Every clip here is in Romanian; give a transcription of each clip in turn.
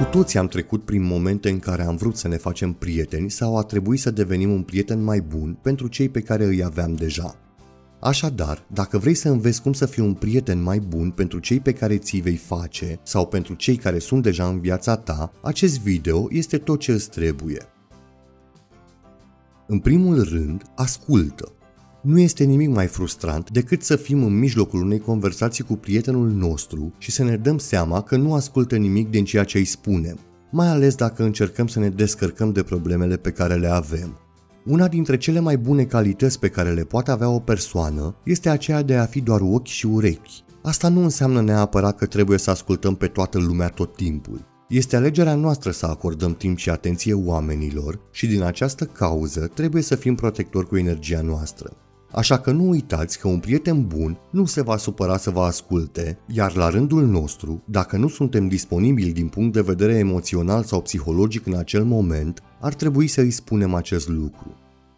Cu toții am trecut prin momente în care am vrut să ne facem prieteni sau a trebuit să devenim un prieten mai bun pentru cei pe care îi aveam deja. Așadar, dacă vrei să înveți cum să fii un prieten mai bun pentru cei pe care ți-i vei face sau pentru cei care sunt deja în viața ta, acest video este tot ce îți trebuie. În primul rând, ascultă. Nu este nimic mai frustrant decât să fim în mijlocul unei conversații cu prietenul nostru și să ne dăm seama că nu ascultă nimic din ceea ce îi spunem, mai ales dacă încercăm să ne descărcăm de problemele pe care le avem. Una dintre cele mai bune calități pe care le poate avea o persoană este aceea de a fi doar ochi și urechi. Asta nu înseamnă neapărat că trebuie să ascultăm pe toată lumea tot timpul. Este alegerea noastră să acordăm timp și atenție oamenilor și din această cauză trebuie să fim protectori cu energia noastră. Așa că nu uitați că un prieten bun nu se va supăra să vă asculte, iar la rândul nostru, dacă nu suntem disponibili din punct de vedere emoțional sau psihologic în acel moment, ar trebui să îi spunem acest lucru.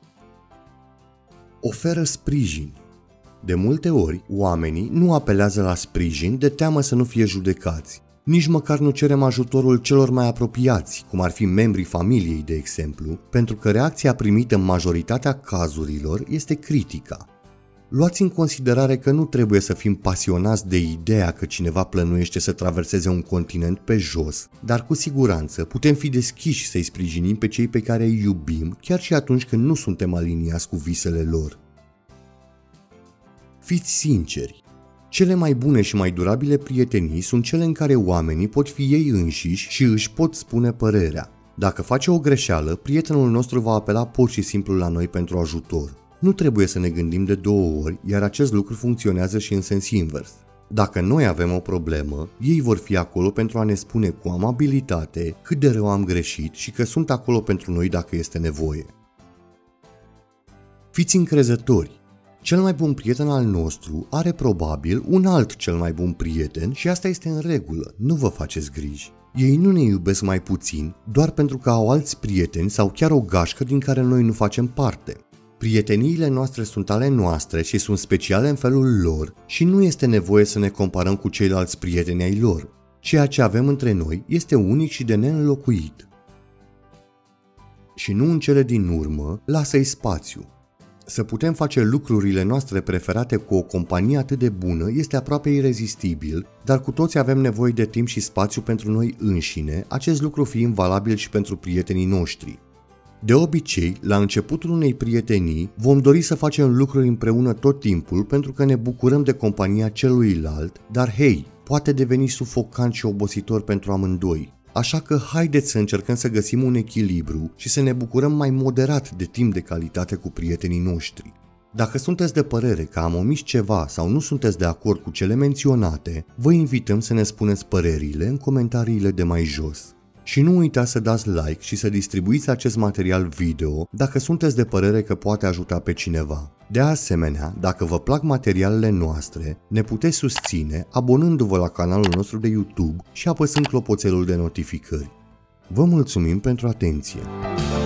Oferă sprijin. De multe ori, oamenii nu apelează la sprijin de teamă să nu fie judecați. Nici măcar nu cerem ajutorul celor mai apropiați, cum ar fi membrii familiei, de exemplu, pentru că reacția primită în majoritatea cazurilor este critica. Luați în considerare că nu trebuie să fim pasionați de ideea că cineva plănuiește să traverseze un continent pe jos, dar cu siguranță putem fi deschiși să-i sprijinim pe cei pe care îi iubim, chiar și atunci când nu suntem aliniați cu visele lor. Fiți sinceri. Cele mai bune și mai durabile prietenii sunt cele în care oamenii pot fi ei înșiși și își pot spune părerea. Dacă face o greșeală, prietenul nostru va apela pur și simplu la noi pentru ajutor. Nu trebuie să ne gândim de două ori, iar acest lucru funcționează și în sens invers. Dacă noi avem o problemă, ei vor fi acolo pentru a ne spune cu amabilitate cât de rău am greșit și că sunt acolo pentru noi dacă este nevoie. Fiți încrezători. Cel mai bun prieten al nostru are probabil un alt cel mai bun prieten și asta este în regulă, nu vă faceți griji. Ei nu ne iubesc mai puțin doar pentru că au alți prieteni sau chiar o gașcă din care noi nu facem parte. Prieteniile noastre sunt ale noastre și sunt speciale în felul lor și nu este nevoie să ne comparăm cu ceilalți prieteni ai lor. Ceea ce avem între noi este unic și de neînlocuit. Și nu în cele din urmă, lasă-i spațiu. Să putem face lucrurile noastre preferate cu o companie atât de bună este aproape irezistibil, dar cu toți avem nevoie de timp și spațiu pentru noi înșine, acest lucru fiind valabil și pentru prietenii noștri. De obicei, la începutul unei prietenii, vom dori să facem lucruri împreună tot timpul pentru că ne bucurăm de compania celuilalt, dar hei, poate deveni sufocant și obositor pentru amândoi. Așa că haideți să încercăm să găsim un echilibru și să ne bucurăm mai moderat de timp de calitate cu prietenii noștri. Dacă sunteți de părere că am omis ceva sau nu sunteți de acord cu cele menționate, vă invităm să ne spuneți părerile în comentariile de mai jos. Și nu uitați să dați like și să distribuiți acest material video dacă sunteți de părere că poate ajuta pe cineva. De asemenea, dacă vă plac materialele noastre, ne puteți susține abonându-vă la canalul nostru de YouTube și apăsând clopoțelul de notificări. Vă mulțumim pentru atenție!